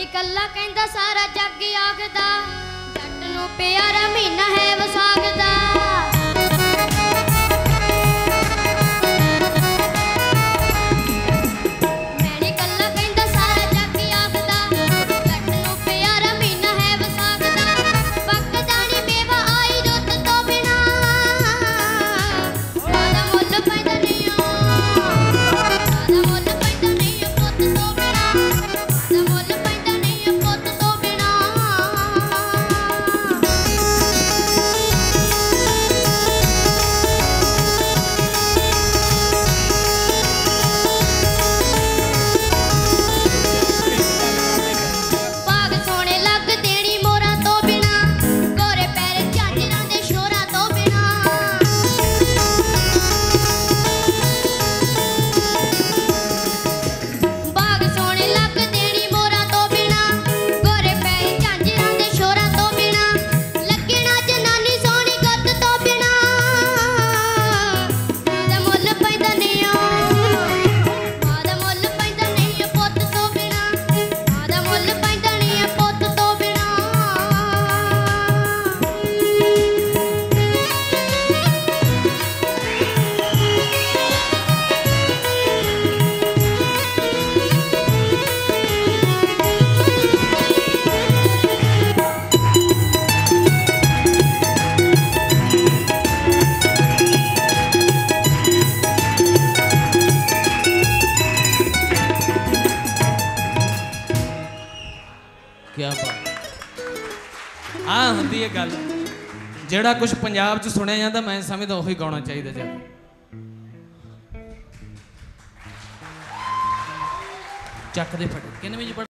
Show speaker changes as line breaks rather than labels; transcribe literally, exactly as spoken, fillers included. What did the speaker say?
कल्ला कहंदा सारा जग आखदा जट नूं प्यारा महीना है वसाख दा। मैने कल्ला कहंदा सारा जग आखदा जट नूं प्यारा महीना है वसाख दा। पकदा नी मेवा आई रुत तो बिना सादा मुल पैंदा नहीं सादा मुल पैंदा नहीं पुत तो बिना सादा मुल पैंदा नहीं पुत तो बिना। भाग सोने लग देनी मोरा तो बिना गोरे पैर झांझरां दे शोरा तो बिना। भाग सोने लग देनी मोरा तो बिना गोरे पैर झांझरां दे शोरा तो बिना। लगना जनानी सोनी गुत तो बिना सादा मुल पैंदा नहीं सादा मुल पैंदा नहीं पुत तो बिना सादा मुल पैंदा नहीं पुत तो बिना।
क्या बात आ हुंदी है गल जेड़ा कुछ पंजाब च सुनिया जाता मैं समझदा ओही गाना चाहिए जा चक दे फटे किन्ने